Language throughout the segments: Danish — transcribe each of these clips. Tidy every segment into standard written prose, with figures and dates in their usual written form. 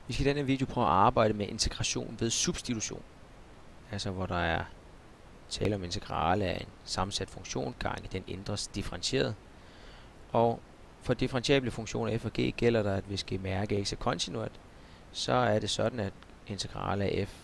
Vi skal i denne video prøve at arbejde med integration ved substitution. Altså hvor der er tale om integrale af en sammensat funktion gange den ændres differentieret. Og for differentiable funktioner f og g gælder der, at hvis g mærke x er kontinuert, så er det sådan, at integrale af f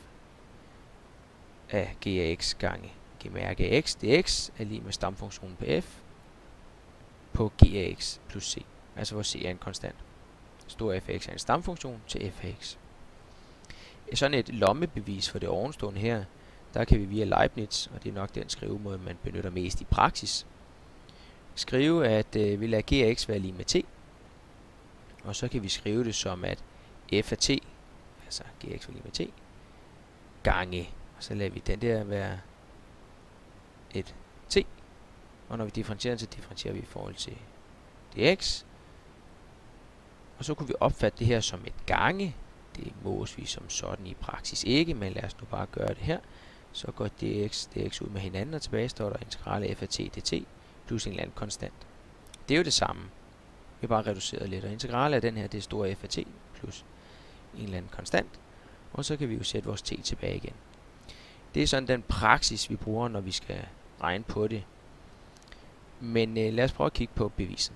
af g af x gange g mærke af x dx er lige med stamfunktionen på f på g af x plus c. Altså hvor c er en konstant. Stor f af x er en stamfunktion til f af x. Sådan et lommebevis for det ovenstående her, der kan vi via Leibniz, og det er nok den skrivemåde, man benytter mest i praksis, skrive, at vi lader g af x være lige med t, og så kan vi skrive det som, at f af t, altså g af x er lige med t, gange, og så lader vi den der være et t, og når vi differentierer, så differentierer vi i forhold til dx, og så kunne vi opfatte det her som et gange. Det mås vi som sådan i praksis ikke, men lad os nu bare gøre det her. Så går dx ud med hinanden, og tilbage står der integrale f af t dt plus en eller anden konstant. Det er jo det samme. Vi har bare reduceret lidt, og integrale af den her, det er store f af t plus en eller anden konstant. Og så kan vi jo sætte vores t tilbage igen. Det er sådan den praksis, vi bruger, når vi skal regne på det. Men lad os prøve at kigge på beviset.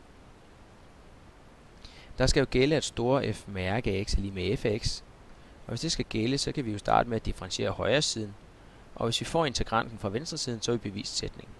Der skal jo gælde, at store f mærke af x er lige med f af x. Og hvis det skal gælde, så kan vi jo starte med at differentiere højre siden. Og hvis vi får integranten fra venstre siden, så har vi bevist sætningen.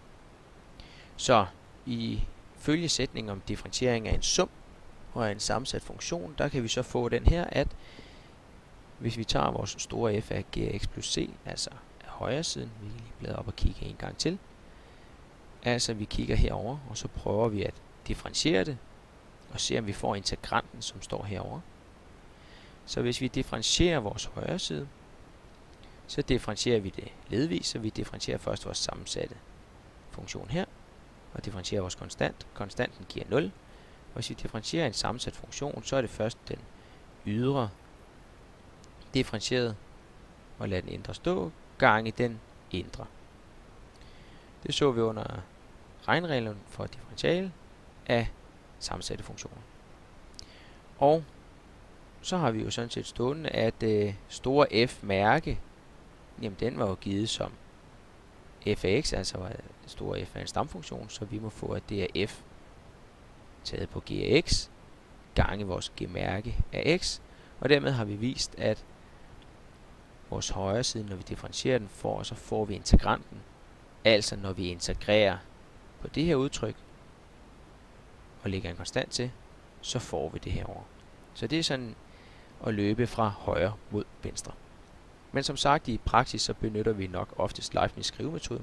Så ifølge sætningen om differentiering af en sum og af en sammensat funktion, der kan vi så få den her, at hvis vi tager vores store f af g af x plus c, altså af højre siden, vi kan lige bladre op og kigge en gang til. Altså vi kigger herover, og så prøver vi at differentiere det, og se om vi får integranten, som står herover. Så hvis vi differentierer vores højre side, så differentierer vi det ledvis, så vi differentierer først vores sammensatte funktion her, og differentierer vores konstant. Konstanten giver 0. Og hvis vi differentierer en sammensat funktion, så er det først den ydre differentieret, og lad den indre stå, gange den indre. Det så vi under regnreglen for differential af sammensatte funktioner. Og så har vi jo sådan set stående, at store f mærke, jamen den var jo givet som f af x, altså store f er en stamfunktion, så vi må få, at det er f taget på g af x, gange vores g mærke af x, og dermed har vi vist, at vores højre side, når vi differentierer den, så får vi integranten. Altså når vi integrerer på det her udtryk, og lægger en konstant til, så får vi det herover. Så det er sådan at løbe fra højre mod venstre. Men som sagt, i praksis så benytter vi nok oftest Leibniz skrivemetode.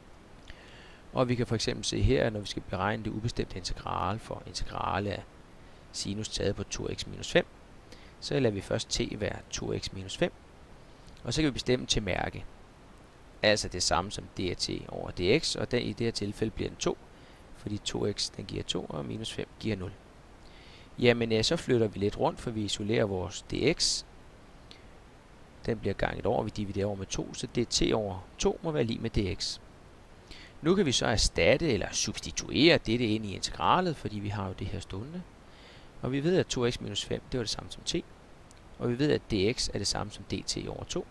Og vi kan for eksempel se her, når vi skal beregne det ubestemte integral for integrale af sinus taget på 2x minus 5, så lader vi først t være 2x minus 5, og så kan vi bestemme til mærke. Altså det samme som dt over dx, og i det her tilfælde bliver den 2, fordi 2x den giver 2, og minus 5 giver 0. Jamen så flytter vi lidt rundt, for vi isolerer vores dx. Den bliver ganget over, vi dividerer over med 2, så dt over 2 må være lig med dx. Nu kan vi så erstatte eller substituere dette ind i integralet, fordi vi har jo det her stående. Og vi ved, at 2x minus 5 det var det samme som t. Og vi ved, at dx er det samme som dt over 2.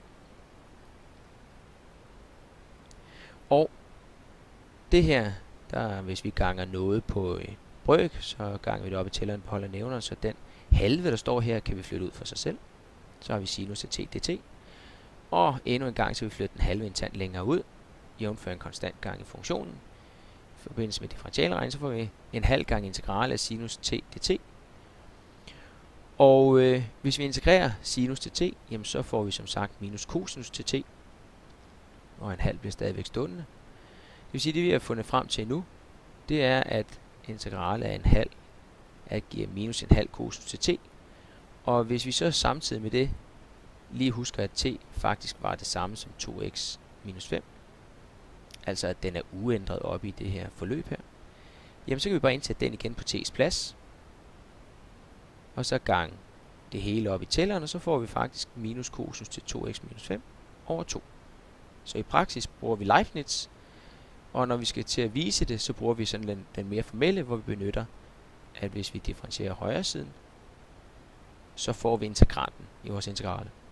Og det her, hvis vi ganger noget på brøk, så ganger vi det op i tælleren på hold og nævner, så den halve, der står her, kan vi flytte ud for sig selv. Så har vi sinus af t dt. Og endnu en gang, så vi flytte den halve en tand længere ud, jævnfør en konstant gang i funktionen. I forbindelse med differentialregning, så får vi en halv gang integral af sinus t dt. Og hvis vi integrerer sinus til t, jamen så får vi som sagt minus cosinus til t. Og en halv bliver stadigvæk stående. Det vil sige, det vi har fundet frem til nu, det er, at integral af en halv giver minus en halv cosinus til t. Og hvis vi så samtidig med det lige husker, at t faktisk var det samme som 2x minus 5, altså at den er uændret op i det her forløb her, jamen så kan vi bare indsætte den igen på t's plads, og så gange det hele op i tælleren, og så får vi faktisk minus cosinus til 2x minus 5 over 2. Så i praksis bruger vi Leibniz, og når vi skal til at vise det, så bruger vi sådan den mere formelle, hvor vi benytter, at hvis vi differentierer højre siden, så får vi integranten i vores integrale.